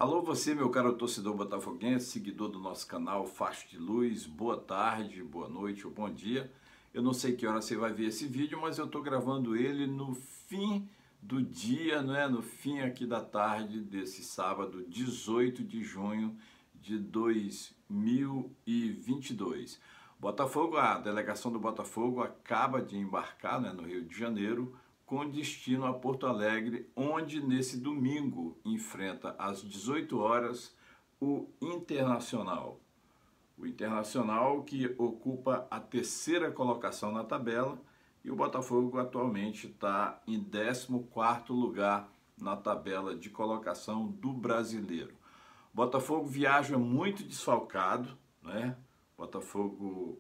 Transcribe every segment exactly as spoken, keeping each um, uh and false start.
Alô você, meu caro torcedor botafoguense, seguidor do nosso canal Facho de Luz, boa tarde, boa noite ou bom dia. Eu não sei que hora você vai ver esse vídeo, mas eu estou gravando ele no fim do dia, não é? No fim aqui da tarde desse sábado, dezoito de junho de dois mil e vinte e dois. Botafogo, a delegação do Botafogo acaba de embarcar, né, no Rio de Janeiro, com destino a Porto Alegre, onde nesse domingo enfrenta às dezoito horas o Internacional. O Internacional que ocupa a terceira colocação na tabela e o Botafogo atualmente está em décimo quarto lugar na tabela de colocação do Brasileiro. O Botafogo viaja muito desfalcado, né? Botafogo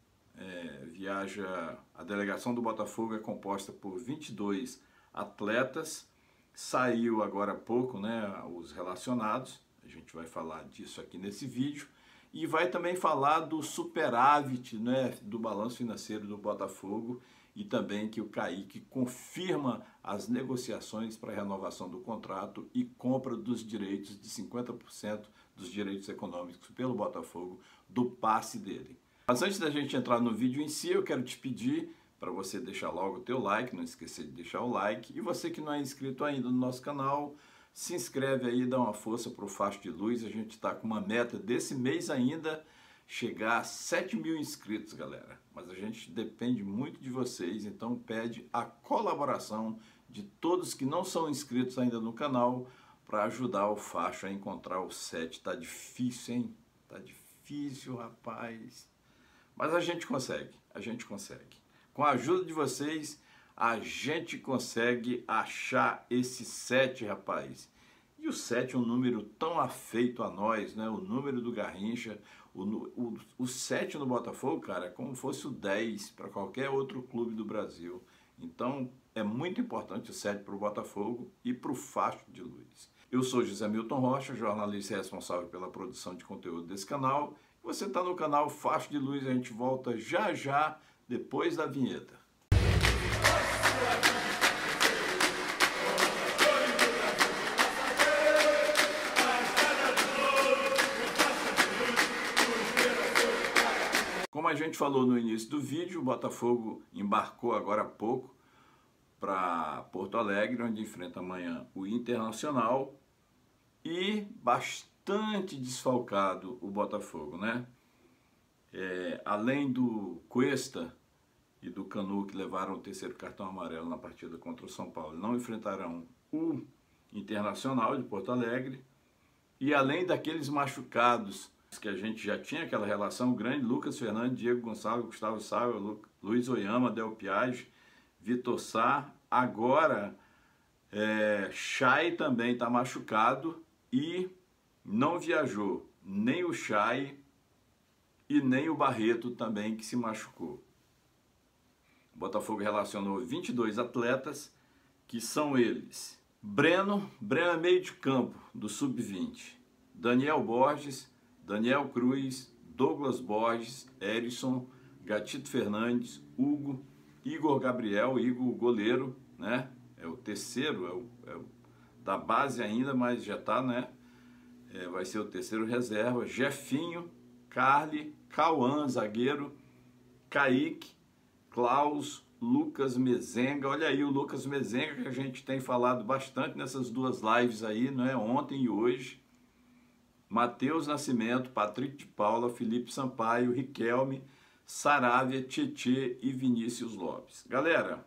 É, viaja, a delegação do Botafogo é composta por vinte e dois atletas, saiu agora há pouco, né, os relacionados, a gente vai falar disso aqui nesse vídeo, e vai também falar do superávit, né, do balanço financeiro do Botafogo, e também que o Kaique confirma as negociações para a renovação do contrato e compra dos direitos de cinquenta por cento dos direitos econômicos pelo Botafogo do passe dele. Mas antes da gente entrar no vídeo em si, eu quero te pedir para você deixar logo o teu like, não esquecer de deixar o like. E você que não é inscrito ainda no nosso canal, se inscreve aí, dá uma força para o Facho de Luz. A gente está com uma meta desse mês ainda, chegar a sete mil inscritos, galera. Mas a gente depende muito de vocês, então pede a colaboração de todos que não são inscritos ainda no canal para ajudar o Facho a encontrar o sete. Tá difícil, hein? Tá difícil, rapaz. Mas a gente consegue, a gente consegue. Com a ajuda de vocês, a gente consegue achar esse sete, rapaz. E o sete é um número tão afeito a nós, né? O número do Garrincha, o, o, o sete no Botafogo, cara, é como fosse o dez para qualquer outro clube do Brasil. Então, é muito importante o sete para o Botafogo e para o Facho de Luz. Eu sou José Milton Rocha, jornalista responsável pela produção de conteúdo desse canal. Você está no canal Facho de Luz, a gente volta já já, depois da vinheta. Como a gente falou no início do vídeo, o Botafogo embarcou agora há pouco para Porto Alegre, onde enfrenta amanhã o Internacional, e bastante desfalcado o Botafogo, né? É, além do Cuesta e do Canu, que levaram o terceiro cartão amarelo na partida contra o São Paulo, não enfrentarão o Internacional de Porto Alegre, e além daqueles machucados que a gente já tinha aquela relação grande, Lucas Fernandes, Diego Gonçalves, Gustavo Sá, Lu, Luiz Oyama, Del Piage, Vitor Sá, agora é, Chay também está machucado e não viajou nem o Chay e nem o Barreto também, que se machucou. O Botafogo relacionou vinte e dois atletas, que são eles: Breno, Breno é meio de campo do sub vinte, Daniel Borges, Daniel Cruz, Douglas Borges, Erisson, Gatito Fernandes, Hugo, Igor Gabriel, Igor goleiro, né? É o terceiro, é o, é o da base ainda, mas já está, né? É, vai ser o terceiro reserva. Jefinho, Carly, Cauã, zagueiro, Kaique, Klaus, Lucas Mezenga. Olha aí o Lucas Mezenga, que a gente tem falado bastante nessas duas lives aí, não é? Ontem e hoje. Matheus Nascimento, Patrick de Paula, Felipe Sampaio, Riquelme, Saravia, Tietê e Vinícius Lopes. Galera,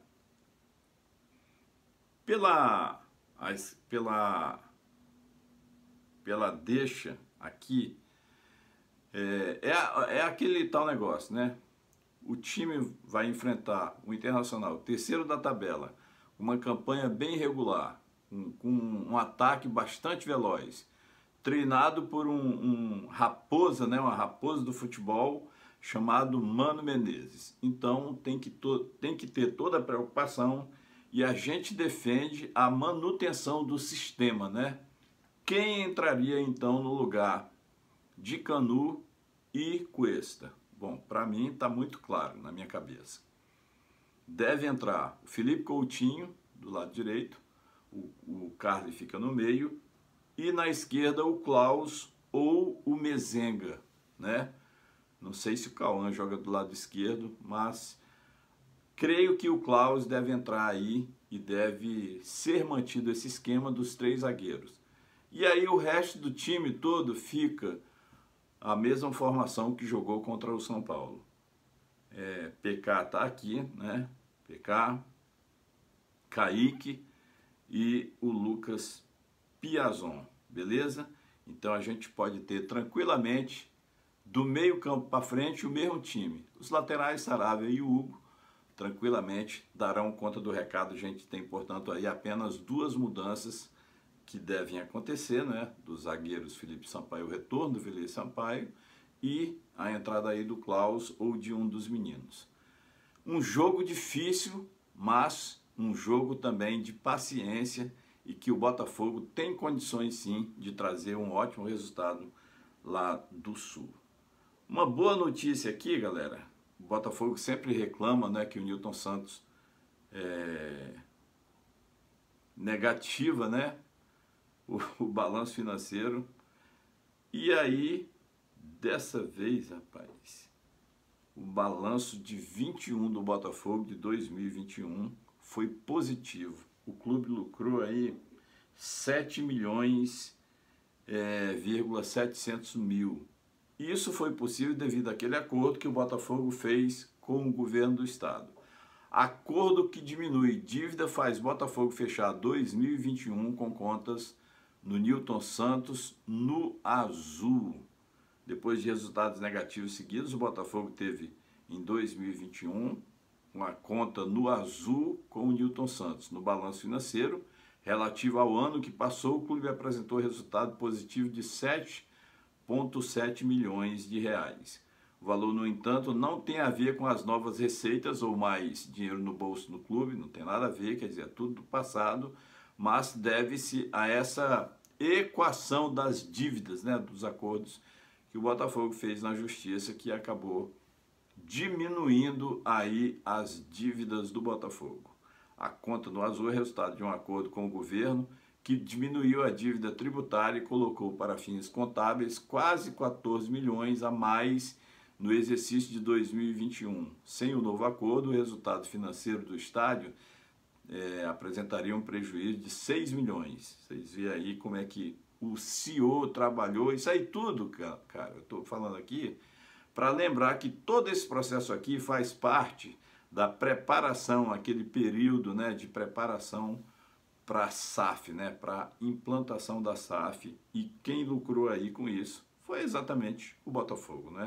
pela, pela, pela deixa aqui, é, é, é aquele tal negócio, né? O time vai enfrentar o Internacional, terceiro da tabela, uma campanha bem regular, um, com um ataque bastante veloz, treinado por um, um raposa, né? Uma raposa do futebol chamado Mano Menezes. Então tem que, tem que ter toda a preocupação e a gente defende a manutenção do sistema, né? Quem entraria então no lugar de Canu e Cuesta? Bom, para mim está muito claro na minha cabeça. Deve entrar o Felipe Coutinho do lado direito, o, o Carly fica no meio, e na esquerda o Klaus ou o Mezenga, né? Não sei se o Cauã joga do lado esquerdo, mas creio que o Klaus deve entrar aí e deve ser mantido esse esquema dos três zagueiros. E aí o resto do time todo fica a mesma formação que jogou contra o São Paulo. É, P K tá aqui, né? P K, Kaique e o Lucas Piazon, beleza? Então a gente pode ter tranquilamente do meio campo para frente o mesmo time. Os laterais, Saravia e Hugo, tranquilamente darão conta do recado. A gente tem, portanto, aí apenas duas mudanças que devem acontecer, né? Dos zagueiros Felipe Sampaio, o retorno do Felipe Sampaio e a entrada aí do Klaus ou de um dos meninos. Um jogo difícil, mas um jogo também de paciência e que o Botafogo tem condições sim de trazer um ótimo resultado lá do Sul. Uma boa notícia aqui, galera, o Botafogo sempre reclama, né, que o Nilton Santos é negativa, né, o, o balanço financeiro, e aí, dessa vez, rapaz, o balanço de vinte e um do Botafogo de dois mil e vinte e um foi positivo. O clube lucrou aí sete milhões, é, vírgula setecentos mil. Isso foi possível devido àquele acordo que o Botafogo fez com o governo do estado. Acordo que diminui dívida faz Botafogo fechar dois mil e vinte e um com contas no Nilton Santos no azul. Depois de resultados negativos seguidos, o Botafogo teve em dois mil e vinte e um uma conta no azul com o Nilton Santos. No balanço financeiro, relativo ao ano que passou, o clube apresentou resultado positivo de sete vírgula sete milhões de reais. O valor, no entanto, não tem a ver com as novas receitas ou mais dinheiro no bolso do clube, não tem nada a ver, quer dizer, é tudo do passado, mas deve-se a essa equação das dívidas, né, dos acordos que o Botafogo fez na justiça, que acabou diminuindo aí as dívidas do Botafogo. A conta no azul é resultado de um acordo com o governo que diminuiu a dívida tributária e colocou para fins contábeis quase quatorze milhões a mais no exercício de dois mil e vinte e um. Sem o novo acordo, o resultado financeiro do estádio é, apresentaria um prejuízo de seis milhões. Vocês veem aí como é que o C E O trabalhou, isso aí tudo, cara, eu estou falando aqui para lembrar que todo esse processo aqui faz parte da preparação, aquele período, né, de preparação para a S A F, né, para a implantação da S A F, e quem lucrou aí com isso foi exatamente o Botafogo, né?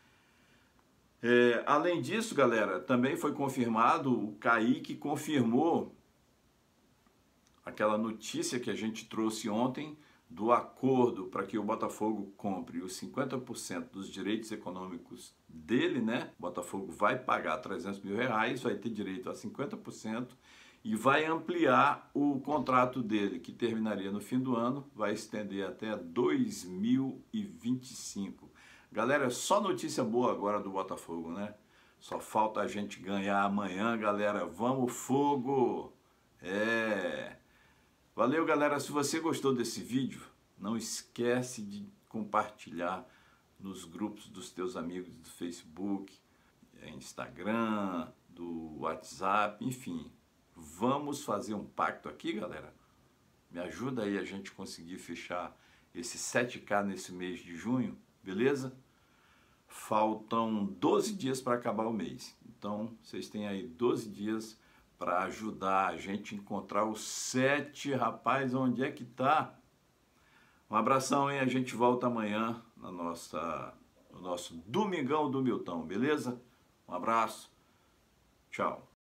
É, além disso, galera, também foi confirmado, o Kaique confirmou aquela notícia que a gente trouxe ontem do acordo para que o Botafogo compre os cinquenta por cento dos direitos econômicos dele, né? O Botafogo vai pagar trezentos mil reais, vai ter direito a cinquenta por cento e vai ampliar o contrato dele, que terminaria no fim do ano, vai estender até dois mil e vinte e cinco. Galera, só notícia boa agora do Botafogo, né? Só falta a gente ganhar amanhã, galera. Vamos, fogo! É... Valeu, galera. Se você gostou desse vídeo, não esquece de compartilhar nos grupos dos teus amigos do Facebook, Instagram, do WhatsApp, enfim. Vamos fazer um pacto aqui, galera? Me ajuda aí a gente conseguir fechar esse sete K nesse mês de junho, beleza? Faltam doze dias para acabar o mês. Então, vocês têm aí doze dias para ajudar a gente a encontrar o sete, rapaz, onde é que tá? Um abração, hein? A gente volta amanhã na nossa, no nosso Domingão do Milton, beleza? Um abraço, tchau.